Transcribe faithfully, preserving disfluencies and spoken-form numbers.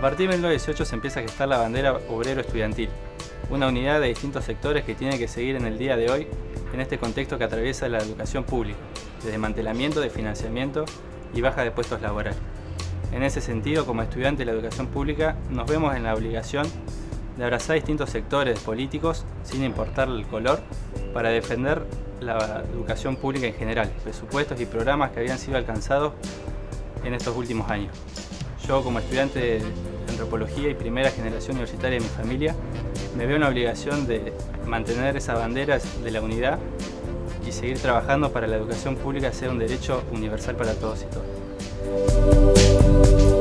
partir de mil novecientos dieciocho se empieza a gestar la bandera obrero-estudiantil, una unidad de distintos sectores que tiene que seguir en el día de hoy en este contexto que atraviesa la educación pública, de desmantelamiento, de financiamiento y baja de puestos laborales. En ese sentido, como estudiantes de la educación pública, nos vemos en la obligación de abrazar distintos sectores políticos, sin importar el color, para defender la educación pública en general, presupuestos y programas que habían sido alcanzados en estos últimos años. Yo, como estudiante de antropología y primera generación universitaria de mi familia, me veo en la obligación de mantener esa bandera de la unidad y seguir trabajando para que la educación pública sea un derecho universal para todos y todas.